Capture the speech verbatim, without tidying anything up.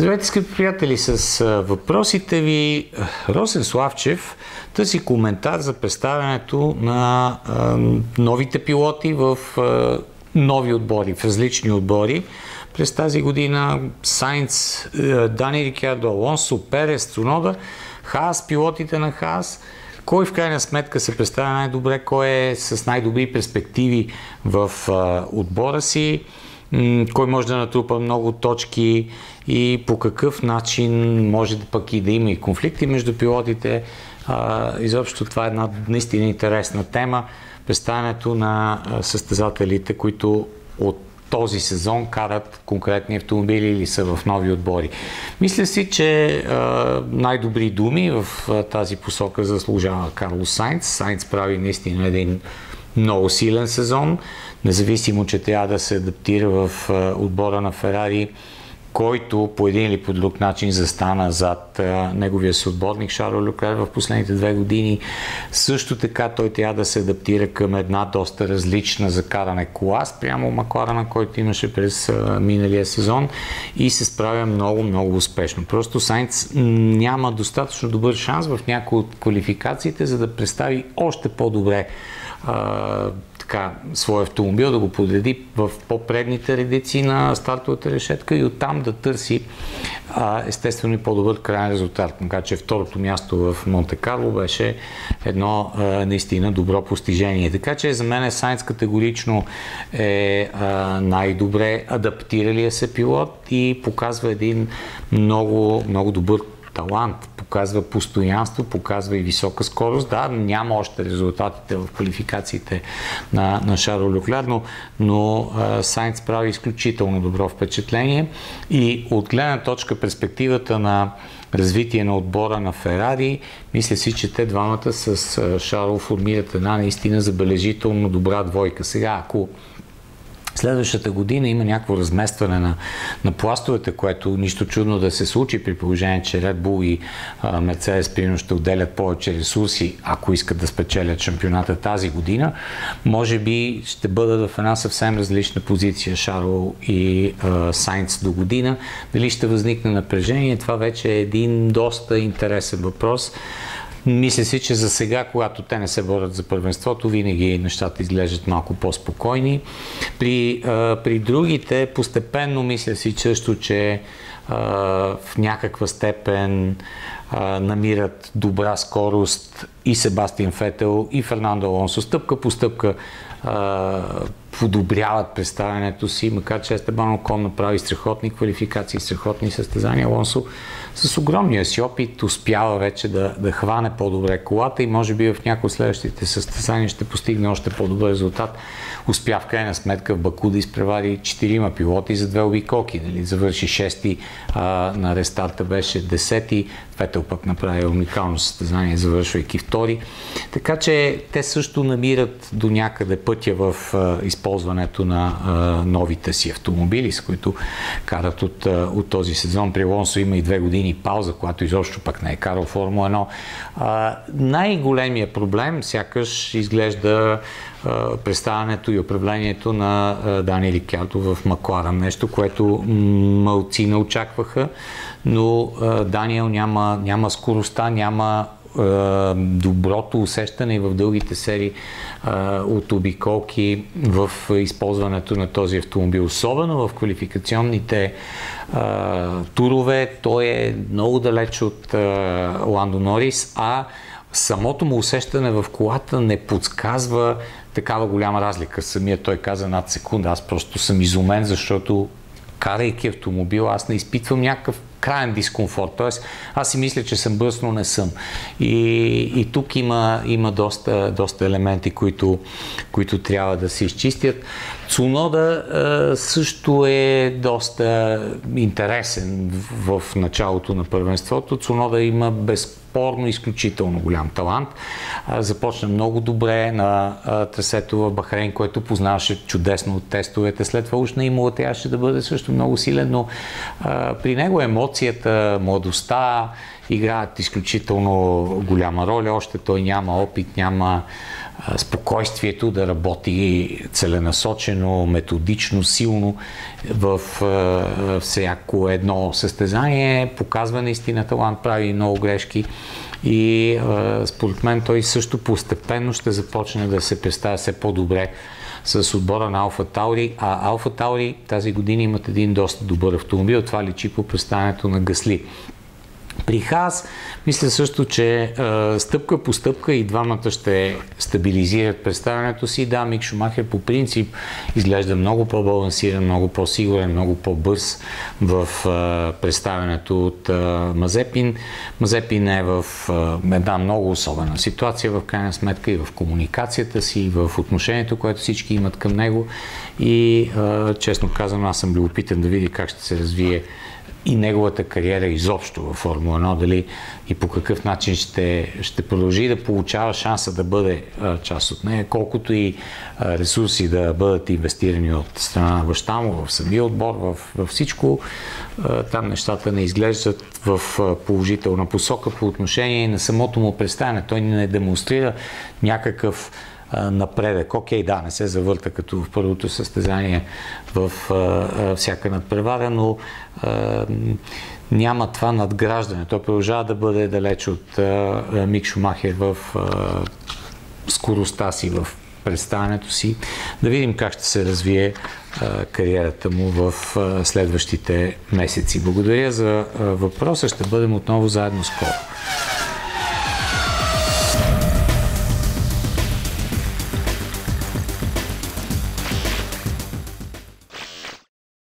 Здравейте, скъпи приятели, с въпросите ви. Росен Славчев търси коментар за представянето на а, новите пилоти в а, нови отбори, в различни отбори. През тази година Сайнц, Дани Рикардо, Алонсо, Перес, Цунода, Хаас, пилотите на Хаас. Кой в крайна сметка се представя най-добре, кой е с най-добри перспективи в а, отбора си, кой може да натрупа много точки и по какъв начин може да пък и да има и конфликти между пилотите. А, изобщо това е една наистина интересна тема. Представянето на състезателите, които от този сезон карат конкретни автомобили или са в нови отбори. Мисля си, че а, най-добри думи в а, тази посока заслужава Карлос Сайнц. Сайнц прави наистина един много силен сезон, независимо, че трябва да се адаптира в а, отбора на Ферари, който по един или по друг начин застана зад а, неговия съотборник Шарло Леклер в последните две години. Също така той трябва да се адаптира към една доста различна за каране кола спрямо Макларена, който имаше през а, миналия сезон и се справя много, много успешно. Просто Сайнц няма достатъчно добър шанс в някои от квалификациите, за да представи още по-добре а, така, своя автомобил, да го подреди в по-предните редици на стартовата решетка и оттам да търси а, естествено и по-добър крайен резултат. Така че второто място в Монте Карло беше едно а, наистина добро постижение. Така че за мен Сайнц категорично е а, най-добре адаптиралия се пилот и показва един много, много добър талант, показва постоянство, показва и висока скорост. Да, няма още резултатите в квалификациите на, на Шарло Леклер, но, но а, Сайнц прави изключително добро впечатление и от гледна точка перспективата на развитие на отбора на Ферари, мисля си, че те двамата с а, Шарло формират една наистина забележително добра двойка. Сега, ако следващата година има някакво разместване на, на пластовете, което нищо чудно да се случи при положение, че Red Bull и а, Mercedes примерно ще отделят повече ресурси, ако искат да спечелят шампионата тази година, може би ще бъдат в една съвсем различна позиция Шарло и а, Сайнц до година. Дали ще възникне напрежение, това вече е един доста интересен въпрос. Мисля си, че за сега, когато те не се борят за първенството, винаги нещата изглеждат малко по-спокойни. При, а, при другите, постепенно мисля си също, че а, в някаква степен а, намират добра скорост и Себастиан Фетел, и Фернандо Алонсо. Стъпка по стъпка а, подобряват представянето си, макар че Естебан Окон направи страхотни квалификации, страхотни състезания. Алонсо с огромния си опит успява вече да, да хване по-добре колата и може би в някои от следващите състезания ще постигне още по-добър резултат. Успя в крайна сметка в Баку да изпревари четирима пилоти за две обиколки. Дали? Завърши шести, а, на рестарта беше десети, Фетел пък направи уникално състезание, завършвайки втори. Така че те също намират до някъде пътя в а, използването на а, новите си автомобили, с които карат от, а, от този сезон. При Алонсо има и две години пауза, която изобщо пък не е карал Формула едно. А, най-големият проблем сякаш изглежда а, представянето и управлението на а, Дани Рикардо в Макларен. Нещо, което малци не очакваха, но а, Даниел няма, няма скоростта, няма доброто усещане и в дългите серии а, от обиколки в използването на този автомобил. Особено в квалификационните а, турове той е много далеч от а, Ландо Норис, а самото му усещане в колата не подсказва такава голяма разлика. Самия той каза над секунда. Аз просто съм изумен, защото карайки автомобил, аз не изпитвам някакъв краен дискомфорт. Тоест, аз си мисля, че съм бърз, но не съм. И, и тук има, има доста, доста елементи, които, които трябва да се изчистят. Цунода е, също е доста интересен в, в началото на първенството. Цунода има безспорно изключително голям талант. Е, започна много добре на е, трасето в Бахрейн, което познаваше чудесно от тестовете. След това уж на Имола трябваше да бъде също много силен, но е, при него емоцията, младостта играят изключително голяма роля. Още той няма опит, няма спокойствието да работи целенасочено, методично, силно в всяко едно състезание. Показва наистина талант, прави много грешки и според мен той също постепенно ще започне да се представя все по-добре с отбора на Алфа Таури, а Алфа Таури тази година имат един доста добър автомобил, това личи по представянето на Гасли. При Хаас мисля също, че е, стъпка по стъпка и двамата ще стабилизират представянето си. Да, Мик Шумахер по принцип изглежда много по-балансиран, много по-сигурен, много по-бърз в е, представянето от е, Мазепин. Мазепин е в е, една много особена ситуация в крайна сметка и в комуникацията си, и в отношението, което всички имат към него и е, честно казано аз съм любопитен да видя как ще се развие и неговата кариера изобщо във Формула едно, дали и по какъв начин ще, ще продължи да получава шанса да бъде а, част от нея, колкото и а, ресурси да бъдат инвестирани от страна на баща му, в самия отбор, в, в всичко. А, там нещата не изглеждат в а, положителна посока по отношение на самото му представяне. Той не демонстрира някакъв напредък. Окей, да, не се завърта като в първото състезание в а, а, всяка надпревара, но а, няма това надграждане. Той продължава да бъде далеч от а, Мик Шумахер в а, скоростта си, в представянето си. Да видим как ще се развие а, кариерата му в а, следващите месеци. Благодаря за а, въпроса. Ще бъдем отново заедно скоро.